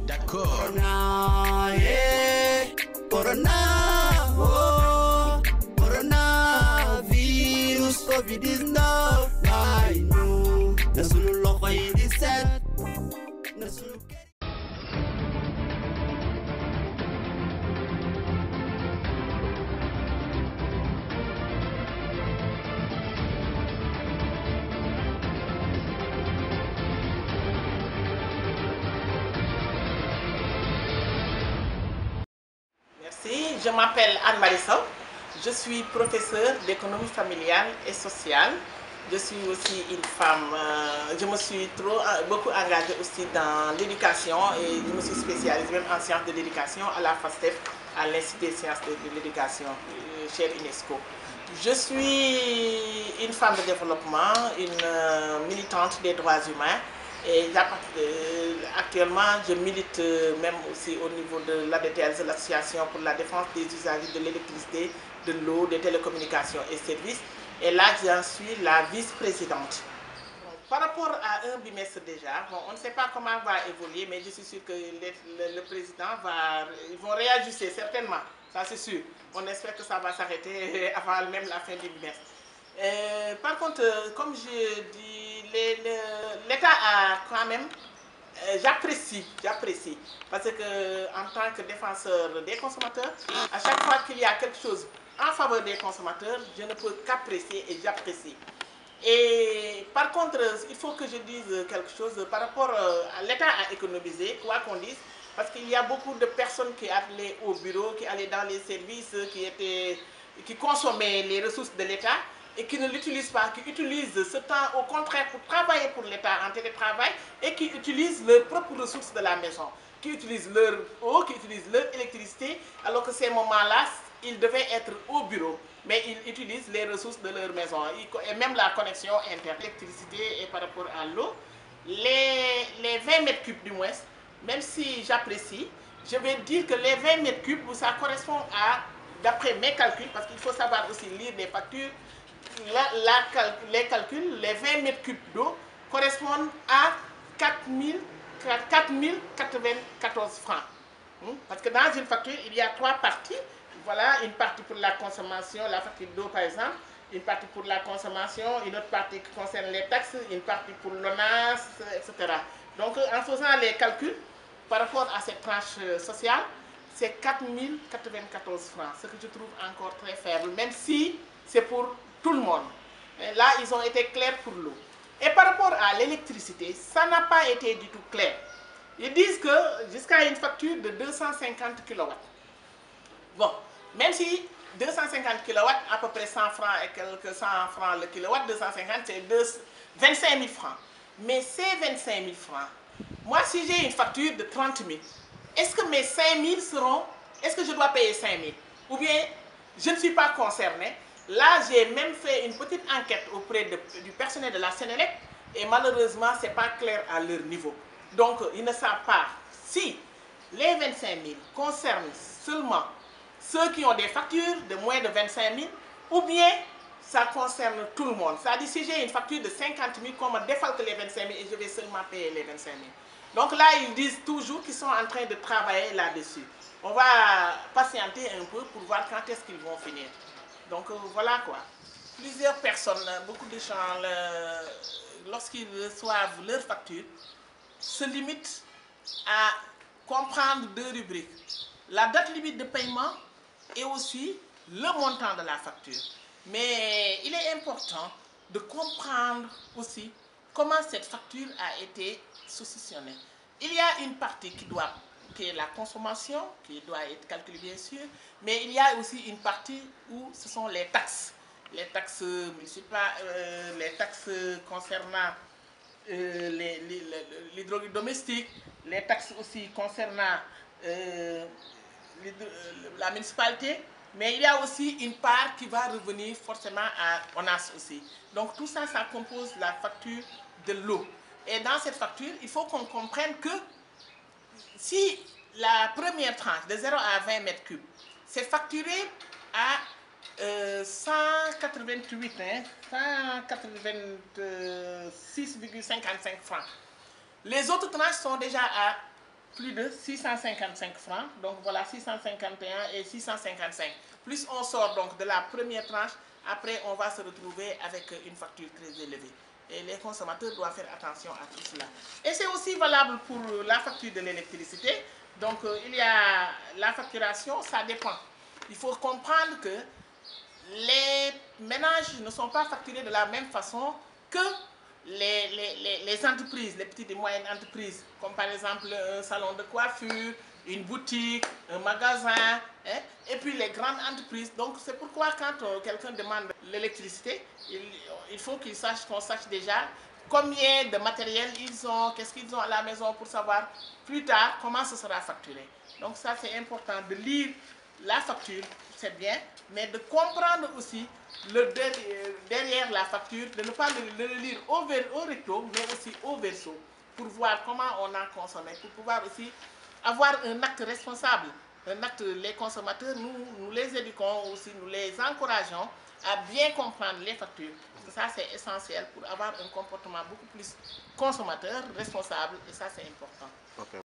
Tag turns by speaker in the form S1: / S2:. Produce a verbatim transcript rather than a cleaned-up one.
S1: D'accord.
S2: Corona, yeah. Corona, oh. Corona, virus, covid dix-neuf. I know. Nasulu loxo yi di set. Nasulu
S3: Merci, je m'appelle Anne-Marie Sow, je suis professeure d'économie familiale et sociale. Je suis aussi une femme, euh, je me suis trop, beaucoup engagée aussi dans l'éducation et je me suis spécialisée même en sciences de l'éducation à la FASTEF, à l'Institut des sciences de l'éducation, euh, chez l'UNESCO. Je suis une femme de développement, une euh, militante des droits humains. Et euh, actuellement, je milite euh, même aussi au niveau de l'A D T L, l'Association pour la défense des usagers de l'électricité, de l'eau, des télécommunications et services. Et là, j'en suis la vice-présidente. Par rapport à un bimestre déjà, bon, on ne sait pas comment va évoluer, mais je suis sûre que les, le, le président va, ils vont réajuster certainement, ça c'est sûr. On espère que ça va s'arrêter avant même la fin du bimestre. Euh, par contre, comme je dis, l'État a quand même, euh, j'apprécie, j'apprécie, parce que en tant que défenseur des consommateurs, à chaque fois qu'il y a quelque chose en faveur des consommateurs, je ne peux qu'apprécier et j'apprécie. Et par contre, il faut que je dise quelque chose par rapport à l'État à économiser, quoi qu'on dise, parce qu'il y a beaucoup de personnes qui allaient au bureau, qui allaient dans les services, qui, étaient, qui consommaient les ressources de l'État et qui ne l'utilisent pas, qui utilisent ce temps au contraire pour travailler pour l'État en télétravail et qui utilisent leurs propres ressources de la maison, qui utilisent leur eau, qui utilisent leur électricité, alors que ces moments-là, ils devaient être au bureau, mais ils utilisent les ressources de leur maison, et même la connexion interne. L'électricité et par rapport à l'eau, les, les vingt mètres cubes du moins, même si j'apprécie, je vais dire que les vingt mètres cubes, ça correspond à, d'après mes calculs, parce qu'il faut savoir aussi lire les factures, la, la, les calculs, les vingt mètres cubes d'eau correspondent à quatre mille quatre-vingt-quatorze francs. Parce que dans une facture, il y a trois parties. Voilà, une partie pour la consommation, la facture d'eau par exemple, une partie pour la consommation, une autre partie qui concerne les taxes, une partie pour l'O N A S, et cetera. Donc en faisant les calculs par rapport à cette tranche sociale, c'est quatre mille quatre-vingt-quatorze francs, ce que je trouve encore très faible, même si c'est pour tout le monde. Et là, ils ont été clairs pour l'eau. Et par rapport à l'électricité, ça n'a pas été du tout clair. Ils disent que jusqu'à une facture de deux cent cinquante kilowatts. Bon, même si deux cent cinquante kilowatts, à peu près cent francs et quelques cent francs le kilowatt, deux cent cinquante, c'est vingt-cinq mille francs. Mais ces vingt-cinq mille francs, moi si j'ai une facture de trente mille, est-ce que mes cinq mille seront, est-ce que je dois payer cinq mille? Ou bien je ne suis pas concerné. Là, j'ai même fait une petite enquête auprès de, du personnel de la Sénélec et malheureusement, ce n'est pas clair à leur niveau. Donc, ils ne savent pas si les vingt-cinq mille concernent seulement ceux qui ont des factures de moins de vingt-cinq mille ou bien ça concerne tout le monde. C'est-à-dire si j'ai une facture de cinquante mille, qu'on me défalque les vingt-cinq mille et je vais seulement payer les vingt-cinq mille. Donc là, ils disent toujours qu'ils sont en train de travailler là-dessus. On va patienter un peu pour voir quand est-ce qu'ils vont finir. Donc euh, voilà quoi. Plusieurs personnes, beaucoup de gens, lorsqu'ils reçoivent leur facture, se limitent à comprendre deux rubriques. La date limite de paiement et aussi le montant de la facture. Mais il est important de comprendre aussi comment cette facture a été saucissonnée. Il y a une partie qui doit, qui est la consommation, qui doit être calculée bien sûr, mais il y a aussi une partie où ce sont les taxes. Les taxes municipales, euh, les taxes concernant euh, l'hydraulique domestique, les taxes aussi concernant euh, la municipalité, mais il y a aussi une part qui va revenir forcément à O N A S aussi. Donc tout ça, ça compose la facture de l'eau. Et dans cette facture, il faut qu'on comprenne que si la première tranche de zéro à vingt mètres cubes, c'est facturé à euh, cent quatre-vingt-huit, hein, cent quatre-vingt-six virgule cinquante-cinq francs. Les autres tranches sont déjà à plus de six cent cinquante-cinq francs. Donc voilà, six cent cinquante et un et six cent cinquante-cinq. Plus on sort donc de la première tranche, après on va se retrouver avec une facture très élevée. Et les consommateurs doivent faire attention à tout cela. Et c'est aussi valable pour la facture de l'électricité. Donc euh, il y a la facturation, ça dépend. Il faut comprendre que les ménages ne sont pas facturés de la même façon que les, les, les, les entreprises, les petites et moyennes entreprises, comme par exemple un salon de coiffure, une boutique, un magasin, hein, et puis les grandes entreprises. Donc c'est pourquoi quand euh, quelqu'un demande l'électricité, il, il faut qu'il sache, qu'on sache déjà combien de matériel ils ont, qu'est-ce qu'ils ont à la maison pour savoir plus tard comment ce sera facturé. Donc ça c'est important de lire la facture, c'est bien, mais de comprendre aussi le derrière la facture, de ne pas le, le lire au, au recto, mais aussi au verso, pour voir comment on a consommé, pour pouvoir aussi avoir un acte responsable. Un acte, les consommateurs, nous, nous les éduquons aussi, nous les encourageons à bien comprendre les factures. Parce que ça, c'est essentiel pour avoir un comportement beaucoup plus consommateur, responsable, et ça, c'est important.
S2: Okay.